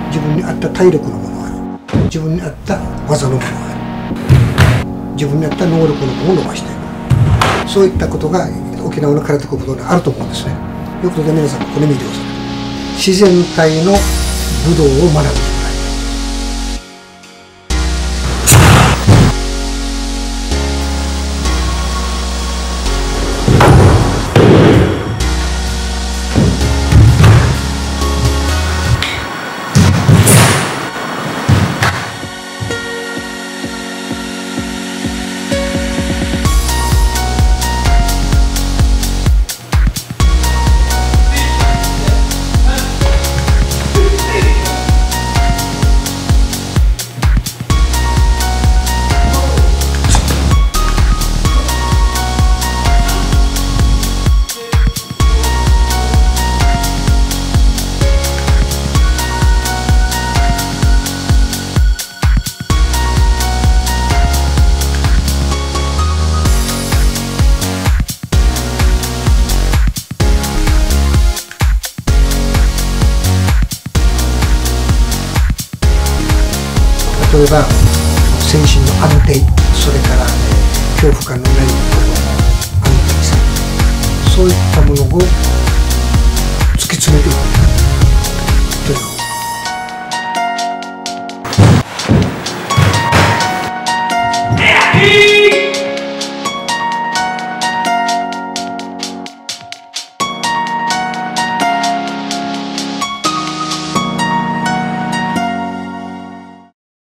自分に合った体力のものがある、自分に合った技のものがある、自分に合った能力のものを伸ばしていく、そういったことが沖縄の空手国道にあると思うんですね。よくとで皆さんここに見てください。自然体の武道を学ぶ。例えば精神の安定、それから恐怖感のない安定さ、そういったものを突き詰めていくという